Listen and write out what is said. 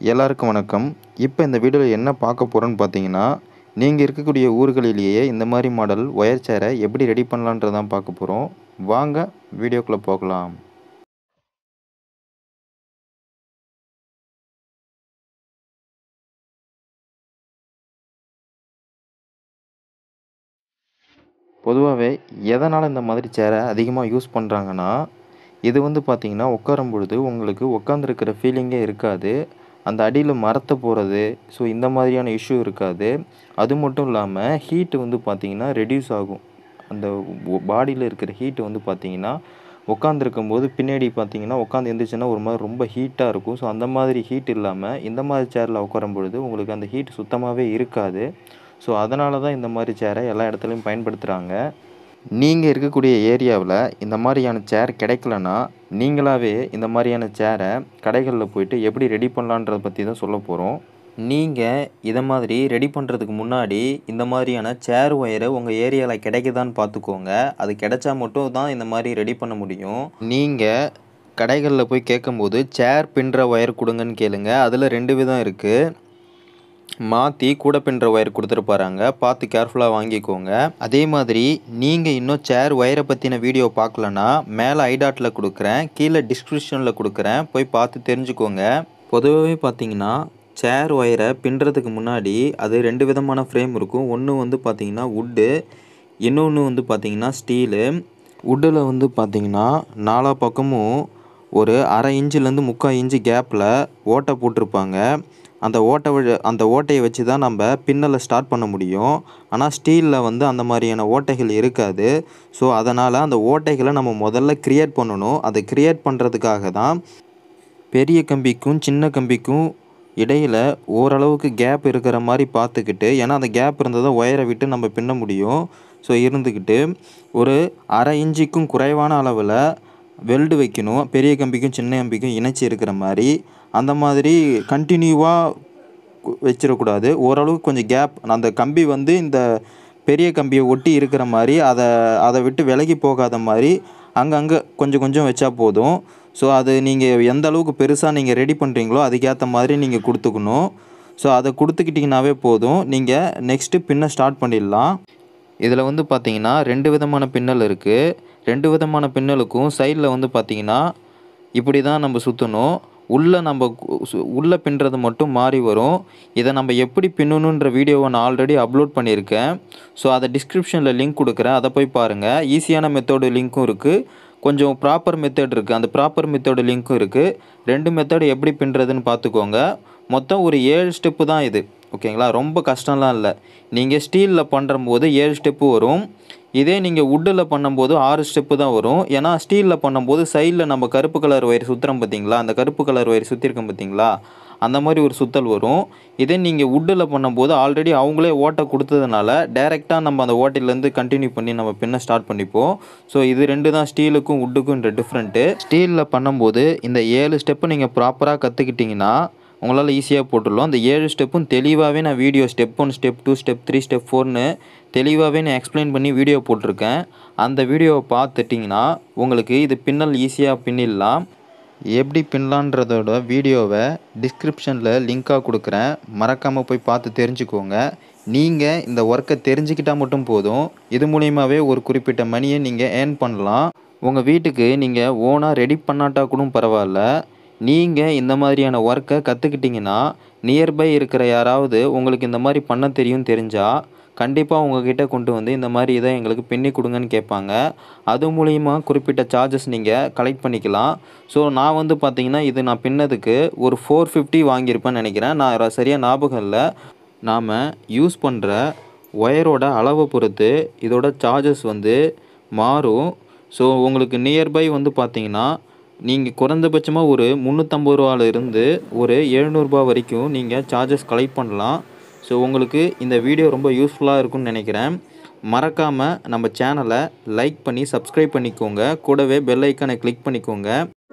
எல்லாருக்கும் வணக்கம். இப்போ இந்த வீடியோவில் என்ன பார்க்க போகிறோன்னு பார்த்தீங்கன்னா, நீங்கள் இருக்கக்கூடிய ஊர்களிலேயே இந்த மாதிரி மாடல் ஒயர் சேரை எப்படி ரெடி பண்ணலான்றது தான் பார்க்க போகிறோம். வாங்க வீடியோக்குள்ளே போகலாம். பொதுவாகவே எதனால் இந்த மாதிரி சேரை அதிகமாக யூஸ் பண்ணுறாங்கன்னா, இது பார்த்தீங்கன்னா உட்காரும் பொழுது உங்களுக்கு உட்காந்துருக்கிற ஃபீலிங்கே இருக்காது. அந்த அடியில் மரத்தை போகிறது, ஸோ இந்த மாதிரியான இஷ்யூ இருக்காது. அது மட்டும் இல்லாமல் ஹீட்டு பார்த்தீங்கன்னா ரெடியூஸ் ஆகும். அந்த பாடியில் இருக்கிற ஹீட்டு பார்த்தீங்கன்னா உட்காந்துருக்கும்போது பின்னாடி பார்த்தீங்கன்னா உட்காந்து எழுந்திரிச்சுன்னா ஒரு மாதிரி ரொம்ப ஹீட்டாக இருக்கும். ஸோ அந்த மாதிரி ஹீட் இல்லாமல் இந்த மாதிரி சேரில் உட்காரும் பொழுது உங்களுக்கு அந்த ஹீட் சுத்தமாகவே இருக்காது. ஸோ அதனால தான் இந்த மாதிரி சேரை எல்லா இடத்துலையும் பயன்படுத்துகிறாங்க. நீங்கள் இருக்கக்கூடிய ஏரியாவில் இந்த மாதிரியான சேர் கிடைக்கலன்னா, நீங்களாகவே இந்த மாதிரியான சேரை கடைகளில் போய்ட்டு எப்படி ரெடி பண்ணலான்றத பற்றி தான் சொல்ல போகிறோம். நீங்கள் இதை மாதிரி ரெடி பண்ணுறதுக்கு முன்னாடி இந்த மாதிரியான சேர் ஒயரை உங்கள் ஏரியாவில் கிடைக்குதான்னு பார்த்துக்கோங்க. அது கிடைச்சா மட்டும் தான் இந்த மாதிரி ரெடி பண்ண முடியும். நீங்கள் கடைகளில் போய் கேட்கும்போது சேர் பின்னுற ஒயர் கொடுங்கன்னு கேளுங்க. அதில் 2 விதம் இருக்குது. மாற்றி கூட பின்னுற ஒயர் கொடுத்துருப்பாராங்க, பார்த்து கேர்ஃபுல்லாக வாங்கிக்கோங்க. அதே மாதிரி நீங்கள் இன்னும் சேர் ஒயரை பற்றின வீடியோ பார்க்கலன்னா மேலே ஐடாட்டில் கொடுக்குறேன், கீழே டிஸ்கிரிப்ஷனில் கொடுக்குறேன், போய் பார்த்து தெரிஞ்சுக்கோங்க. பொதுவாகவே பார்த்தீங்கன்னா சேர் ஒயரை பின்னுறதுக்கு முன்னாடி அது 2 விதமான ஃப்ரேம் இருக்கும். ஒன்று பார்த்தீங்கன்னா வுட்டு, இன்னொன்று பார்த்தீங்கன்னா ஸ்டீலு. வுட்டில் பார்த்தீங்கன்னா 4 பக்கமும் ஒரு 1/2 இன்ச்சிலேருந்து 3/4 இன்ச்சு கேப்பில் ஓட்டை போட்டிருப்பாங்க. அந்த ஓட்டையை வச்சு தான் நம்ம பின்னலை ஸ்டார்ட் பண்ண முடியும். ஆனால் ஸ்டீலில் அந்த மாதிரியான ஓட்டைகள் இருக்காது. ஸோ அதனால் அந்த ஓட்டைகளை நம்ம முதல்ல க்ரியேட் பண்ணணும். அதை க்ரியேட் பண்ணுறதுக்காக தான் பெரிய கம்பிக்கும் சின்ன கம்பிக்கும் இடையில் ஓரளவுக்கு கேப் இருக்கிற மாதிரி பார்த்துக்கிட்டு, ஏன்னா அந்த கேப் இருந்தால் தான் ஒயரை விட்டு நம்ம பின்ன முடியும். ஸோ இருந்துக்கிட்டு ஒரு 1/2 இன்ச்சுக்கும் குறைவான அளவில் வெல்டு வைக்கணும். பெரிய கம்பிக்கும் சின்ன கம்பிக்கும் இணைச்சி இருக்கிற மாதிரி. அந்த மாதிரி கண்டினியூவாக வச்சிடக்கூடாது. ஓரளவுக்கு கொஞ்சம் கேப், அந்த கம்பி இந்த பெரிய கம்பியை ஒட்டி இருக்கிற மாதிரி, அதை விட்டு விலகி போகாத மாதிரி அங்கங்கே கொஞ்சம் கொஞ்சம் வச்சா போதும். ஸோ அது நீங்கள் எந்த அளவுக்கு பெருசாக நீங்கள் ரெடி பண்ணுறீங்களோ அதுக்கேற்ற மாதிரி நீங்கள் கொடுத்துக்கணும். ஸோ அதை கொடுத்துக்கிட்டிங்கனாவே போதும். நீங்கள் நெக்ஸ்ட்டு பின்ன ஸ்டார்ட் பண்ணிடலாம். இதில் பார்த்தீங்கன்னா 2 விதமான பின்னல் இருக்குது. 2 விதமான பின்னலுக்கும் சைடில் பார்த்தீங்கன்னா இப்படி தான் நம்ம சுற்றணும். உள்ளே பின்னுறது மட்டும் மாறி வரும். இதை நம்ம எப்படி பின்னணுன்ற வீடியோவை நான் ஆல்ரெடி அப்லோட் பண்ணியிருக்கேன். ஸோ அதை டிஸ்கிரிப்ஷனில் லிங்க் கொடுக்குறேன், அதை போய் பாருங்கள். ஈஸியான மெத்தடு லிங்க்கும் இருக்குது, கொஞ்சம் ப்ராப்பர் மெத்தட் இருக்குது. அந்த ப்ராப்பர் மெத்தடு லிங்க்கும் இருக்குது. 2 மெத்தடு எப்படி பின்னுறதுன்னு பார்த்துக்கோங்க. மொத்தம் ஒரு 7 ஸ்டெப்பு தான் இது, ஓகேங்களா? ரொம்ப கஷ்டம்லாம் இல்லை. நீங்கள் ஸ்டீலில் பண்ணும்போது 7 ஸ்டெப்பு வரும். இதே நீங்கள் வுட்டில் பண்ணும்போது 6 ஸ்டெப்பு தான் வரும். ஏன்னா ஸ்டீலில் பண்ணும்போது சைடில் நம்ம கருப்பு கலர் ஒயர் சுற்றுறோம் பார்த்தீங்களா, அந்த கருப்பு கலர் ஒயர் சுற்றிருக்கோம் பார்த்தீங்களா, அந்த மாதிரி ஒரு சுற்றல் வரும். இதே நீங்கள் வுட்டில் பண்ணும்போது ஆல்ரெடி அவங்களே ஓட்டை கொடுத்ததுனால டைரெக்டாக நம்ம அந்த ஓட்டையிலேருந்து கண்டினியூ பண்ணி நம்ம பின்ன ஸ்டார்ட் பண்ணிப்போம். ஸோ இது 2 தான் ஸ்டீலுக்கும் வுட்டுக்கும் டிஃப்ரெண்ட்டு. ஸ்டீலில் பண்ணும்போது இந்த 7 ஸ்டெப்பு நீங்கள் ப்ராப்பராக கற்றுக்கிட்டிங்கன்னா உங்களால் ஈஸியாக போட்டுடலாம். அந்த 7 ஸ்டெப்பும் தெளிவாகவே நான் video step 1, step 2, step 3, step 4ன்னு தெளிவாகவே நான் எக்ஸ்பிளைன் பண்ணி வீடியோ போட்டிருக்கேன். அந்த வீடியோவை பார்த்துட்டிங்கன்னா உங்களுக்கு இது பின்னல் ஈஸியாக பின்னிடலாம். எப்படி பின்னலான்றதோட வீடியோவை டிஸ்கிரிப்ஷனில் லிங்காக கொடுக்குறேன், மறக்காமல் போய் பார்த்து தெரிஞ்சுக்கோங்க. நீங்கள் இந்த ஒர்க்கை தெரிஞ்சுக்கிட்டால் மட்டும் போதும். இது மூலியமாகவே ஒரு குறிப்பிட்ட மணியை நீங்கள் ஏர்ன் பண்ணலாம். உங்கள் வீட்டுக்கு நீங்கள் ஓனாக ரெடி பண்ணாட்டா கூட பரவாயில்ல, நீங்கள் இந்த மாதிரியான ஒர்க்கை கற்றுக்கிட்டிங்கன்னா நியர்பை இருக்கிற யாராவது உங்களுக்கு இந்த மாதிரி பண்ண தெரிஞ்சால் கண்டிப்பாக உங்கள்கிட்ட கொண்டு இந்த மாதிரி இதை எங்களுக்கு பின்னி கொடுங்கன்னு கேட்பாங்க. அது மூலிமா குறிப்பிட்ட சார்ஜஸ் நீங்கள் கலெக்ட் பண்ணிக்கலாம். ஸோ நான் பார்த்தீங்கன்னா இது நான் பின்னதுக்கு ஒரு 450 வாங்கியிருப்பேன்னு நினைக்கிறேன். நான் சரியாக ஞாபகம் இல்லை. நாம் யூஸ் பண்ணுற ஒயரோட அளவை பொறுத்து இதோட சார்ஜஸ் மாறும். ஸோ உங்களுக்கு நியர்பை பார்த்தீங்கன்னா நீங்கள் குறைந்தபட்சமாக ஒரு 350 ரூபாயிலிருந்து ஒரு 700 ரூபா வரைக்கும் நீங்கள் சார்ஜஸ் கலெக்ட் பண்ணலாம். ஸோ உங்களுக்கு இந்த வீடியோ ரொம்ப யூஸ்ஃபுல்லாக இருக்கும்னு நினைக்கிறேன். மறக்காமல் நம்ம சேனலை லைக் பண்ணி சப்ஸ்கிரைப் பண்ணிக்கோங்க. கூடவே பெல் ஐக்கானை கிளிக் பண்ணிக்கோங்க.